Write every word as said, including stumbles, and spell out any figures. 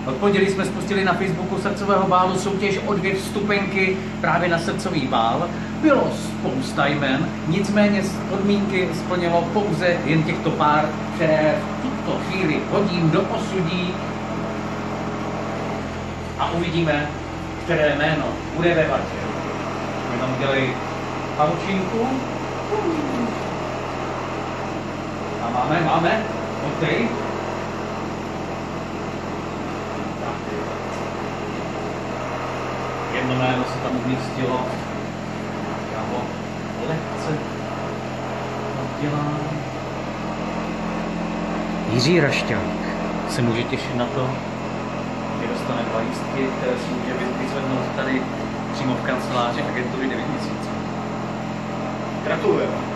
Od pondělí jsme spustili na Facebooku Srdcového bálu soutěž o dvě vstupenky právě na srdcový bál. Bylo spousta jmen, nicméně podmínky splnilo pouze jen těchto pár, které v tuto chvíli hodím do posudí a uvidíme, které jméno bude ve vatě. My tam udělali pavučinku. A máme, máme, OK. Jedno jméno se tam umístilo. Já ho lehce oddělám. Jiří Rašťák se může těšit na to, že dostane dva lístky, které si může vyzvednout tady přímo v kanceláři agentury devět měsíců. Gratulujeme.